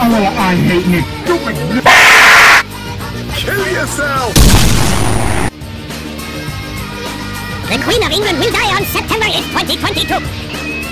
Oh, I hate you, stupid. Kill yourself! The Queen of England will die on September 8th, 2022.